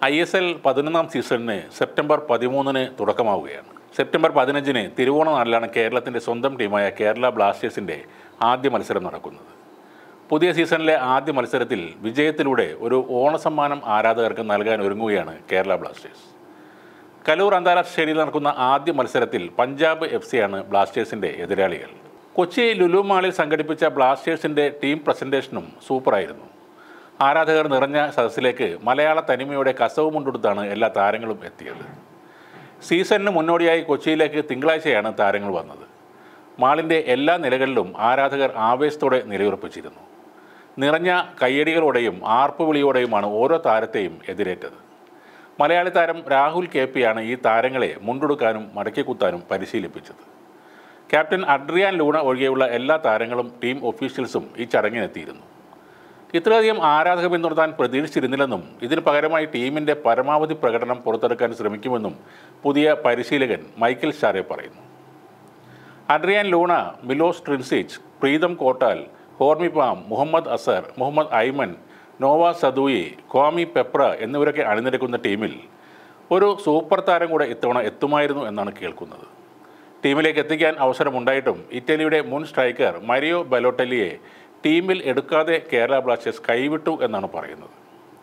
ISL 11ാം സീസണിന് September 13-ന് തുടക്കമാവുകയാണ്. സെപ്റ്റംബർ 15-ന് തിരുവോണനാളിലാണ് കേരളത്തിൻ്റെ സ്വന്തം ടീമായ കേരള ബ്ലാസ്റ്റേഴ്സിൻ്റെ ആദ്യ മത്സരം നടക്കുന്നത്. പുതിയ സീസണിലെ ആദ്യ മത്സരത്തിൽ വിജയത്തിലൂടെ ഒരു ഓണസമ്മാനം ആരാധകർക്ക് നൽകാൻ ഒരുങ്ങുകയാണ് കേരള ബ്ലാസ്റ്റേഴ്സ്. കലൂർ അന്താരാഷ്ട്ര സ്റ്റേഡിയത്തിൽ നടക്കുന്ന ആദ്യ മത്സരത്തിൽ പഞ്ചാബ് FC ആണ് ബ്ലാസ്റ്റേഴ്സിൻ്റെ എതിരാളികൾ. കൊച്ചി ലുലു മാളിൽ സംഘടിപ്പിച്ച ബ്ലാസ്റ്റേഴ്സിൻ്റെ ടീം പ്രസൻറ്റേഷനും സൂപ്പറായിരുന്നു. ആരാധകർ നിറഞ്ഞ സദസ്സിലേക്ക് മലയാള തനിമയോടെ കസവ് മുണ്ടെടുത്താണ് എല്ലാ താരങ്ങളും എത്തിയത്. സീസണിന് മുന്നോടിയായി കൊച്ചിയിലേക്ക് തിങ്കളാഴ്ചയാണ് താരങ്ങൾ വന്നത്. മാളിൻ്റെ എല്ലാ നിലകളിലും ആരാധകർ ആവേശത്തോടെ നിലയുറപ്പിച്ചിരുന്നു. നിറഞ്ഞ കയ്യടികളോടെയും ആർപ്പുവിളിയോടെയുമാണ് ഓരോ താരത്തെയും എതിരേറ്റത്. മലയാളി താരം രാഹുൽ KP ആണ് ഈ താരങ്ങളെ മുണ്ടെടുക്കാനും മടക്കിക്കുത്താനും പരിശീലിപ്പിച്ചത്. ക്യാപ്റ്റൻ അഡ്രിയാൻ ലൂണ ഒഴികെയുള്ള എല്ലാ താരങ്ങളും ടീം ഒഫീഷ്യൽസും ഈ ചടങ്ങിനെത്തിയിരുന്നു. ഇത്രയധികം ആരാധക പിന്തുണ താൻ പ്രതീക്ഷിച്ചിരുന്നില്ലെന്നും ഇതിന് പകരമായി ടീമിൻ്റെ പരമാവധി പ്രകടനം പുറത്തെടുക്കാൻ ശ്രമിക്കുമെന്നും പുതിയ പരിശീലകൻ മൈക്കൽ ഷാരെ പറയുന്നു. Adrian Luna, Milos Drincic, Pritam Kotal, Hormipam, Muhammad Azhar, Muhammad Aimen, Noah Sadaoui, Kwame Peprah എന്നിവരൊക്കെ അണിനിരക്കുന്ന ടീമിൽ ഒരു സൂപ്പർ താരം കൂടെ ഇത്തവണ എത്തുമായിരുന്നു എന്നാണ് കേൾക്കുന്നത്. ടീമിലേക്ക് എത്തിക്കാൻ അവസരമുണ്ടായിട്ടും ഇറ്റലിയുടെ മുൻ സ്ട്രൈക്കർ മരിയോ ബലോട്ടല്ലിയെ ടീമിൽ എടുക്കാതെ കേരള ബ്ലാസ്റ്റേഴ്സ് കൈവിട്ടു എന്നാണ് പറയുന്നത്.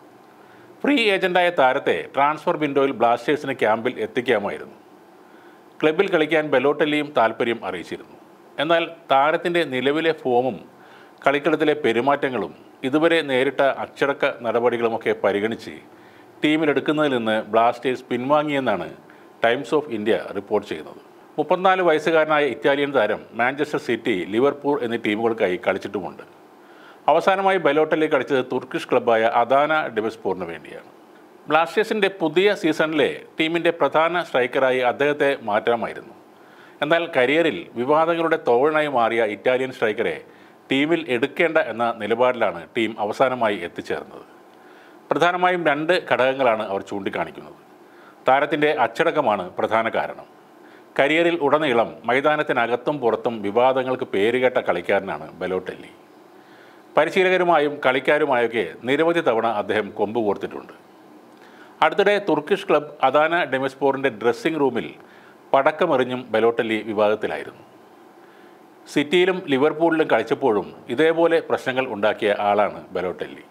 ഫ്രീ ഏജൻ്റായ താരത്തെ ട്രാൻസ്ഫർ വിൻഡോയിൽ ബ്ലാസ്റ്റേഴ്സിന് ക്യാമ്പിൽ എത്തിക്കാമായിരുന്നു. ക്ലബിൽ കളിക്കാൻ ബലോട്ടല്ലിയും താൽപ്പര്യം അറിയിച്ചിരുന്നു. എന്നാൽ താരത്തിൻ്റെ നിലവിലെ ഫോമും കളിക്കളത്തിലെ പെരുമാറ്റങ്ങളും ഇതുവരെ നേരിട്ട അച്ചടക്ക നടപടികളുമൊക്കെ പരിഗണിച്ച് ടീമിലെടുക്കുന്നതിൽ നിന്ന് ബ്ലാസ്റ്റേഴ്സ് പിൻവാങ്ങിയെന്നാണ് ടൈംസ് ഓഫ് ഇന്ത്യ റിപ്പോർട്ട് ചെയ്യുന്നത്. 34 വയസ്സുകാരനായ ഇറ്റാലിയൻ താരം മാഞ്ചസ്റ്റർ സിറ്റി, ലിവർപൂൾ എന്നീ ടീമുകൾക്കായി കളിച്ചിട്ടുമുണ്ട്. അവസാനമായി ബലോട്ടല്ലി കളിച്ചത് തുർക്കിഷ് ക്ലബ്ബായ അദാന ഡെമസ്പോറിന് വേണ്ടിയാണ്. ബ്ലാസ്റ്റേഴ്സിൻ്റെ പുതിയ സീസണിലെ ടീമിൻ്റെ പ്രധാന സ്ട്രൈക്കറായി അദ്ദേഹത്തെ മാറ്റാമായിരുന്നു. എന്നാൽ കരിയറിൽ വിവാദങ്ങളുടെ തോഴനായി മാറിയ ഇറ്റാലിയൻ സ്ട്രൈക്കറെ ടീമിൽ എടുക്കേണ്ട എന്ന നിലപാടിലാണ് ടീം അവസാനമായി എത്തിച്ചേർന്നത്. പ്രധാനമായും 2 ഘടകങ്ങളാണ് അവർ ചൂണ്ടിക്കാണിക്കുന്നത്. താരത്തിൻ്റെ അച്ചടക്കമാണ് പ്രധാന കാരണം. കരിയറിൽ ഉടനീളം മൈതാനത്തിനകത്തും പുറത്തും വിവാദങ്ങൾക്ക് പേരുകേട്ട കളിക്കാരനാണ് ബലോട്ടല്ലി. പരിശീലകരുമായും കളിക്കാരുമായൊക്കെ നിരവധി തവണ അദ്ദേഹം കൊമ്പ് കോർത്തിട്ടുണ്ട്. അടുത്തിടെ തുർക്കിഷ് ക്ലബ് അദാന ഡെമസ്പോറിൻ്റെ ഡ്രസ്സിംഗ് റൂമിൽ പടക്കമെറിഞ്ഞും ബലോട്ടല്ലി വിവാദത്തിലായിരുന്നു. സിറ്റിയിലും ലിവർപൂളിലും കളിച്ചപ്പോഴും ഇതേപോലെ പ്രശ്നങ്ങൾ ഉണ്ടാക്കിയ ആളാണ് ബലോട്ടല്ലി.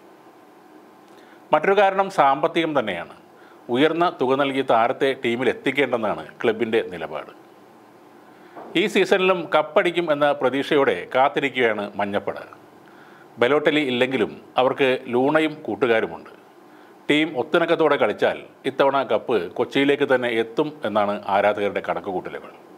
മറ്റൊരു കാരണം സാമ്പത്തികം തന്നെയാണ്. ഉയർന്ന തുക നൽകി താരത്തെ ടീമിൽ എത്തിക്കേണ്ടെന്നാണ് ക്ലബിൻ്റെ നിലപാട്. ഈ സീസണിലും കപ്പടിക്കും എന്ന പ്രതീക്ഷയോടെ കാത്തിരിക്കുകയാണ് മഞ്ഞപ്പട. ബലോട്ടല്ലി ഇല്ലെങ്കിലും അവർക്ക് ലൂണയും കൂട്ടുകാരുമുണ്ട്. ടീം ഒത്തിണക്കത്തോടെ കളിച്ചാൽ ഇത്തവണ കപ്പ് കൊച്ചിയിലേക്ക് തന്നെ എത്തും എന്നാണ് ആരാധകരുടെ കണക്കുകൂട്ടലുകൾ.